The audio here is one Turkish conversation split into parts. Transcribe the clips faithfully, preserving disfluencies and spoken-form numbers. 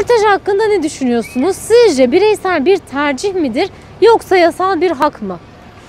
Kürtaj hakkında ne düşünüyorsunuz? Sizce bireysel bir tercih midir yoksa yasal bir hak mı?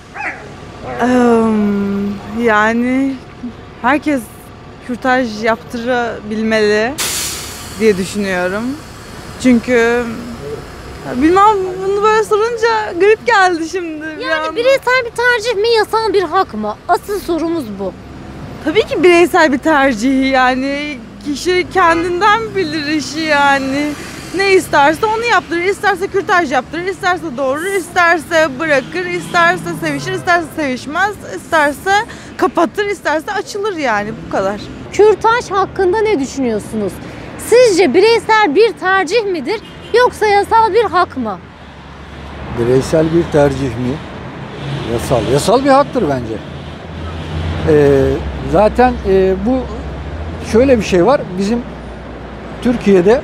Eee, Yani herkes kürtaj yaptırabilmeli diye düşünüyorum. Çünkü bilmem, bunu böyle sorunca garip geldi şimdi. bir Yani anda. bireysel bir tercih mi yasal bir hak mı? Asıl sorumuz bu. Tabii ki bireysel bir tercih, yani kişi kendinden bilir işi yani. Ne isterse onu yaptırır, isterse kürtaj yaptırır, isterse doğurur, isterse bırakır, isterse sevişir, isterse sevişmez, isterse kapatır, isterse açılır, yani bu kadar. Kürtaj hakkında ne düşünüyorsunuz? Sizce bireysel bir tercih midir yoksa yasal bir hak mı? Bireysel bir tercih mi? Yasal. Yasal bir haktır bence. Ee, zaten e, bu şöyle bir şey var. Bizim Türkiye'de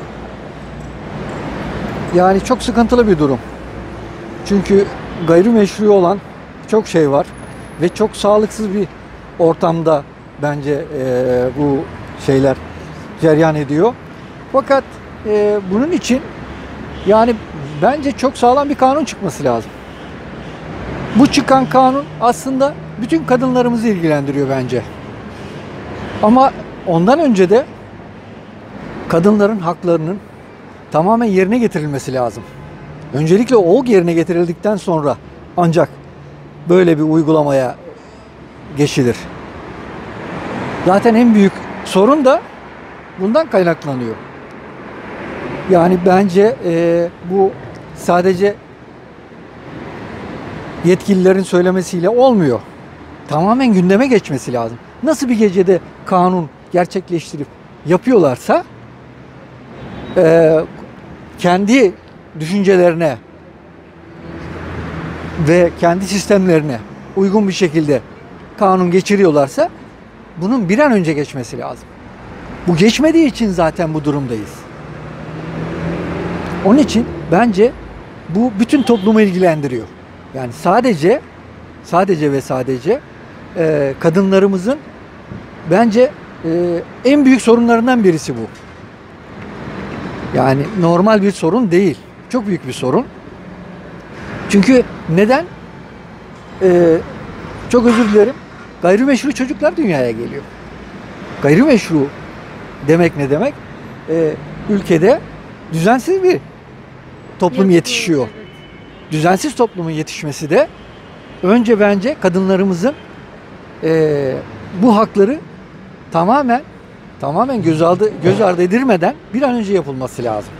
yani çok sıkıntılı bir durum. Çünkü gayrimeşru olan çok şey var ve çok sağlıksız bir ortamda bence e, bu şeyler cereyan ediyor. Fakat e, bunun için yani bence çok sağlam bir kanun çıkması lazım. Bu çıkan kanun aslında bütün kadınlarımızı ilgilendiriyor bence. Ama ondan önce de kadınların haklarının tamamen yerine getirilmesi lazım. Öncelikle o yerine getirildikten sonra ancak böyle bir uygulamaya geçilir. Zaten en büyük sorun da bundan kaynaklanıyor. Yani bence e, bu sadece yetkililerin söylemesiyle olmuyor. Tamamen gündeme geçmesi lazım. Nasıl bir gecede kanun gerçekleştirip yapıyorlarsa e, kendi düşüncelerine ve kendi sistemlerine uygun bir şekilde kanun geçiriyorlarsa bunun bir an önce geçmesi lazım. Bu geçmediği için zaten bu durumdayız. Onun için bence bu bütün toplumu ilgilendiriyor. Yani sadece sadece ve sadece e, kadınlarımızın bence e, en büyük sorunlarından birisi bu. Yani normal bir sorun değil. Çok büyük bir sorun. Çünkü neden? E, çok özür dilerim. Gayrimeşru çocuklar dünyaya geliyor. Gayrimeşru demek ne demek? E, ülkede düzensiz bir toplum yetişiyor. Düzensiz toplumun yetişmesi de önce bence kadınlarımızın e, bu hakları tamamen tamamen göz ardı, göz ardı edilmeden bir an önce yapılması lazım.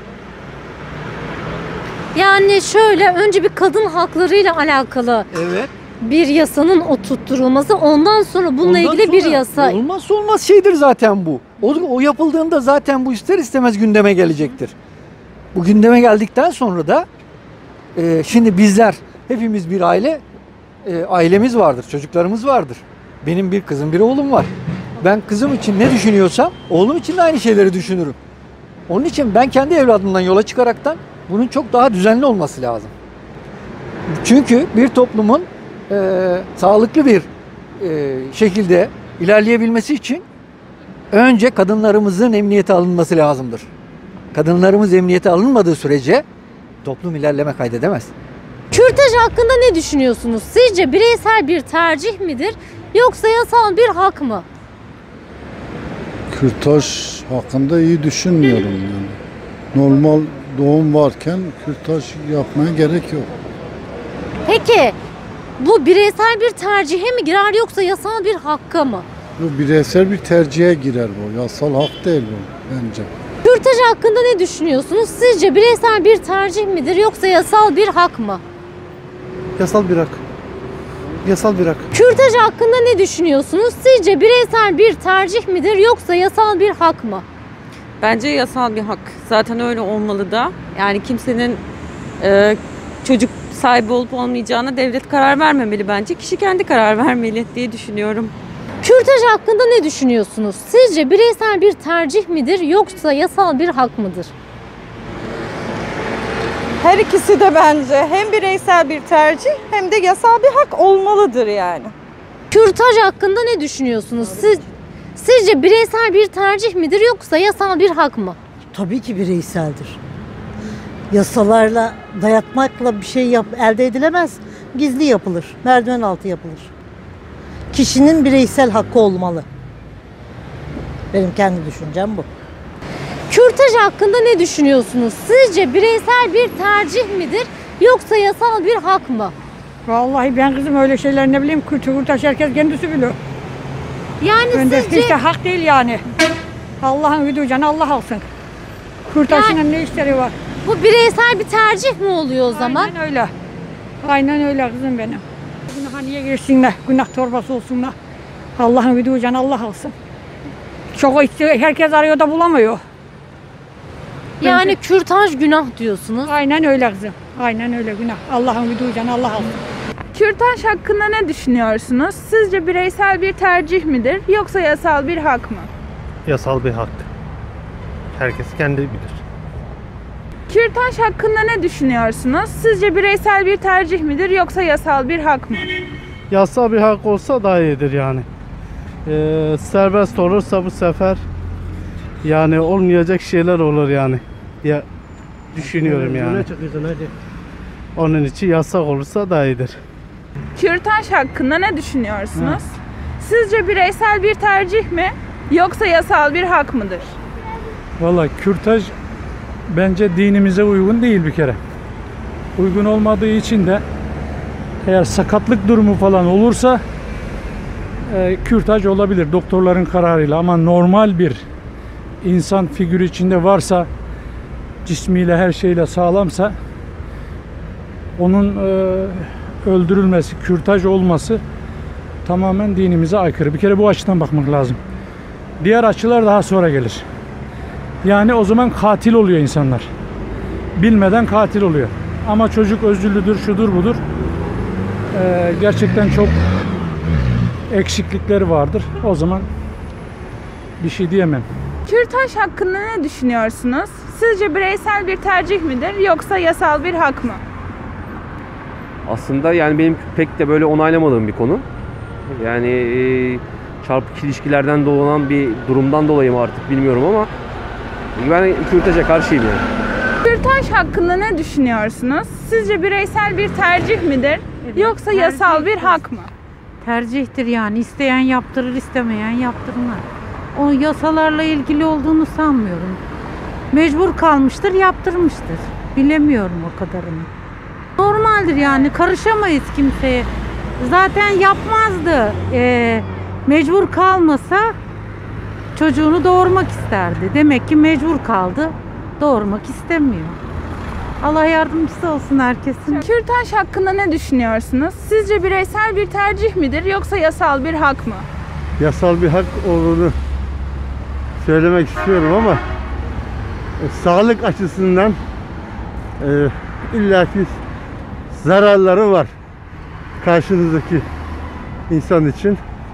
Yani şöyle, önce bir kadın haklarıyla alakalı Evet. bir yasanın oturtturulması, ondan sonra bununla Ondan ilgili bir sonra yasa. olmazsa olmaz şeydir zaten bu. O, o yapıldığında zaten bu ister istemez gündeme gelecektir. Bu gündeme geldikten sonra da e, şimdi bizler hepimiz bir aile, e, ailemiz vardır, çocuklarımız vardır. Benim bir kızım, bir oğlum var. Ben kızım için ne düşünüyorsam oğlum için de aynı şeyleri düşünürüm. Onun için ben kendi evladımdan yola çıkaraktan bunun çok daha düzenli olması lazım. Çünkü bir toplumun e, sağlıklı bir e, şekilde ilerleyebilmesi için önce kadınlarımızın emniyete alınması lazımdır. Kadınlarımız emniyete alınmadığı sürece toplum ilerleme kaydedemez. Kürtaj hakkında ne düşünüyorsunuz? Sizce bireysel bir tercih midir yoksa yasal bir hak mı? Kürtaj hakkında iyi düşünmüyorum yani. Normal doğum varken kürtaj yapmaya gerek yok. Peki bu bireysel bir tercihe mi girer yoksa yasal bir hakka mı? Bu bireysel bir tercihe girer bu. Yasal hak değil bu bence. Kürtaj hakkında ne düşünüyorsunuz? Sizce bireysel bir tercih midir yoksa yasal bir hak mı? Yasal bir hak. Yasal bir hak. Kürtaj hakkında ne düşünüyorsunuz? Sizce bireysel bir tercih midir yoksa yasal bir hak mı? Bence yasal bir hak. Zaten öyle olmalı da. Yani kimsenin e, çocuk sahibi olup olmayacağına devlet karar vermemeli bence. Kişi kendi karar vermeli diye düşünüyorum. Kürtaj hakkında ne düşünüyorsunuz? Sizce bireysel bir tercih midir yoksa yasal bir hak mıdır? Her ikisi de bence hem bireysel bir tercih hem de yasal bir hak olmalıdır yani. Kürtaj hakkında ne düşünüyorsunuz? Siz, sizce bireysel bir tercih midir yoksa yasal bir hak mı? Tabii ki bireyseldir. Yasalarla, dayatmakla bir şey yap, elde edilemez. Gizli yapılır, merdiven altı yapılır. Kişinin bireysel hakkı olmalı. Benim kendi düşüncem bu. Kürtaj hakkında ne düşünüyorsunuz? Sizce bireysel bir tercih midir yoksa yasal bir hak mı? Vallahi ben kızım öyle şeyler ne bileyim, kürtaj kürtaj herkes kendisi biliyor. Yani Önde sizce... hiç de hak değil yani. Allah'ın hüdücünü Allah alsın. Kürtajının Yani- ne işleri var? Bu bireysel bir tercih mi oluyor o zaman? Aynen öyle. Aynen öyle kızım benim. Günaha niye girsinler? Günah torbası olsunlar. Allah'ın hüdücünü Allah alsın. Çok istiyor, herkes arıyor da bulamıyor. Yani kürtaj günah diyorsunuz. Aynen öyle kızım. Aynen öyle günah. Allah'ın hüdücünü Allah alsın. Kürtaj hakkında ne düşünüyorsunuz? Sizce bireysel bir tercih midir yoksa yasal bir hak mı? Yasal bir hak. Herkes kendi bilir. Kürtaj hakkında ne düşünüyorsunuz? Sizce bireysel bir tercih midir yoksa yasal bir hak mı? Yasal bir hak olsa daha iyidir yani. Ee, serbest olursa bu sefer yani olmayacak şeyler olur yani. Ya düşünüyorum yani. Onun için yasak olursa daha iyidir. Kürtaj hakkında ne düşünüyorsunuz? Sizce bireysel bir tercih mi yoksa yasal bir hak mıdır? Valla kürtaj bence dinimize uygun değil bir kere. Uygun olmadığı için de eğer sakatlık durumu falan olursa e, kürtaj olabilir doktorların kararıyla, ama normal bir insan figürü içinde varsa, cismiyle her şeyle sağlamsa, onun e, öldürülmesi, kürtaj olması tamamen dinimize aykırı. Bir kere bu açıdan bakmak lazım. Diğer açılar daha sonra gelir. Yani o zaman katil oluyor insanlar. Bilmeden katil oluyor. Ama çocuk özürlüdür, şudur budur. Ee, gerçekten çok eksiklikleri vardır. O zaman bir şey diyemem. Kürtaj hakkında ne düşünüyorsunuz? Sizce bireysel bir tercih midir yoksa yasal bir hak mı? Aslında yani benim pek de böyle onaylamadığım bir konu. Yani e, çarpık ilişkilerden dolanan bir durumdan dolayı mı artık bilmiyorum ama ben kürtaja karşıyım yani. Kürtaj hakkında ne düşünüyorsunuz? Sizce bireysel bir tercih midir yoksa yasal bir hak mı? Tercihtir yani. İsteyen yaptırır, istemeyen yaptırmaz. O yasalarla ilgili olduğunu sanmıyorum. Mecbur kalmıştır, yaptırmıştır. Bilemiyorum o kadarını. Normaldir yani. Karışamayız kimseye. Zaten yapmazdı. Ee, mecbur kalmasa çocuğunu doğurmak isterdi. Demek ki mecbur kaldı. Doğurmak istemiyor. Allah yardımcısı olsun herkesin. Kürtaj hakkında ne düşünüyorsunuz? Sizce bireysel bir tercih midir yoksa yasal bir hak mı? Yasal bir hak olduğunu söylemek istiyorum ama e, sağlık açısından e, illaki zararları var karşınızdaki insan için.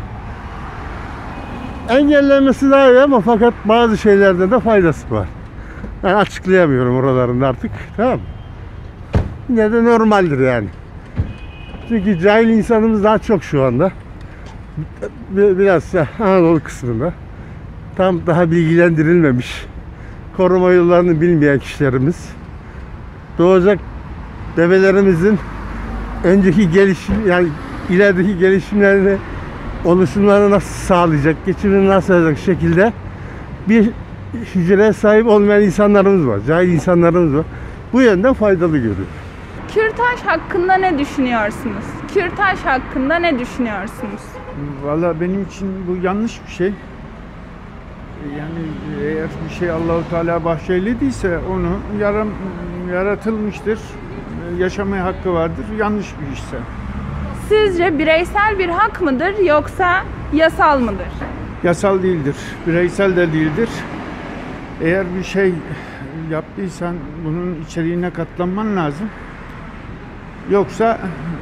Engellenmesi daha iyi ama fakat bazı şeylerde de faydası var. Ben açıklayamıyorum oralarında artık. Tamam. Yine de normaldir yani. Çünkü cahil insanımız daha çok şu anda. Biraz Anadolu kısmında. Tam daha bilgilendirilmemiş. Koruma yollarını bilmeyen kişilerimiz. Doğacak bebelerimizin önceki gelişim, yani ilerideki gelişimlerini, oluşumlarını nasıl sağlayacak, geçimini nasıl sağlayacak şekilde bir hücreye sahip olmayan insanlarımız var. Cahil insanlarımız var. Bu yönden faydalı görüyor. Kürtaj hakkında ne düşünüyorsunuz? Kürtaj hakkında ne düşünüyorsunuz? Valla benim için bu yanlış bir şey. Yani eğer bir şey Allahu Teala bahşeylediyse onu yaram, yaratılmıştır. Yaşamaya hakkı vardır. Yanlış bir işse. Sizce bireysel bir hak mıdır yoksa yasal mıdır? Yasal değildir. Bireysel de değildir. Eğer bir şey yaptıysan bunun içeriğine katlanman lazım. Yoksa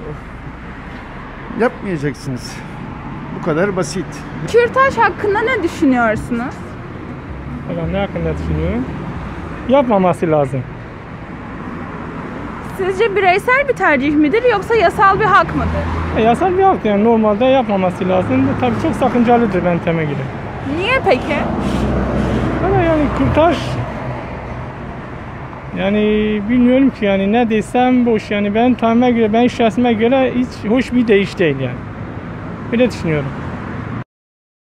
yapmayacaksınız. Bu kadar basit. Kürtaj hakkında ne düşünüyorsunuz? Ne hakkında düşünüyorum? Yapmaması lazım. Sizce bireysel bir tercih midir yoksa yasal bir hak mıdır? E, yasal bir hak yani, normalde yapmaması lazım. Tabii çok sakıncalıdır benteme göre. Niye peki? Ama yani kürtaj Yani bilmiyorum ki yani ne desem boş yani ben tahminime göre ben şahsıma göre hiç hoş bir değiş değil yani. Öyle düşünüyorum.